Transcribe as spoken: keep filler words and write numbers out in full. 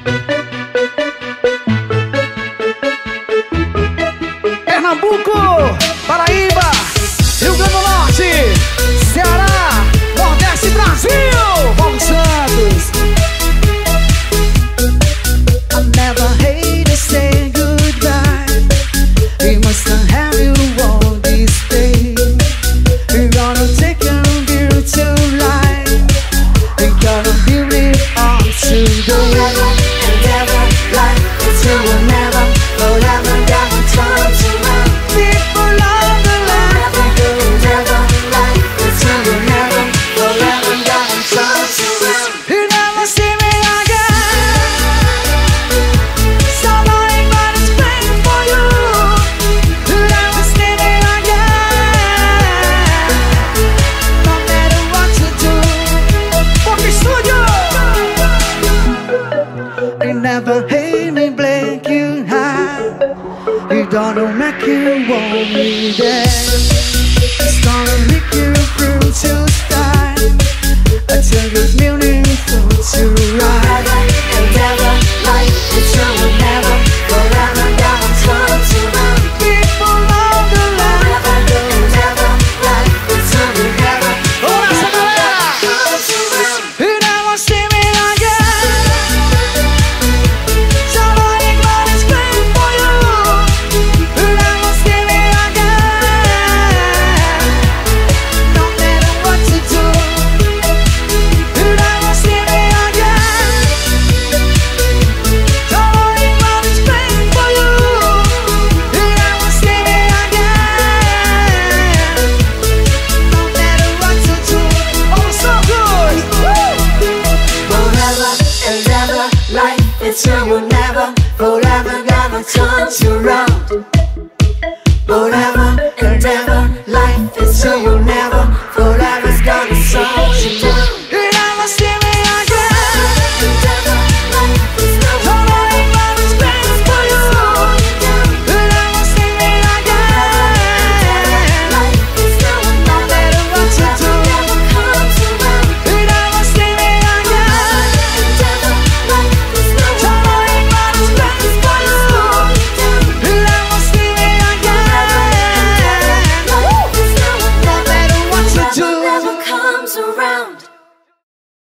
Pernambuco, Paraíba, Rio Grande do Norte, Ceará, Nordeste, Brasil, Paulo Santos. I never hated saying goodbye. We must not have you all these days. We're gonna take a beautiful life. We're gonna build it on today. Forever and ever, life is you will never, forever, never turn to love. People love the life. Forever and ever, life is you will never, forever, never turn to love. You never see me again. Somebody but it's praying for you. You never see me again. No matter what you do. Porque Studio. You never hate me, blink you high. You don't know make you want me there. It's gonna make you through to style. Until it's meaningful to ride. Forever and ever, life is you will never, forever, never turn to love. People love the life. Forever and ever, life is you will never, Ora essa galera! turn to love. You never see me again. Somebody but it's praying for you. You never see me again. No matter what you do. You never see me again. Somebody but it's praying for you. You never see me again. No matter what you do. Oh, so good! Woo! Forever and ever, life is you will never, forever, never turn to round. Forever and ever, life is you will never, forever's gonna solve.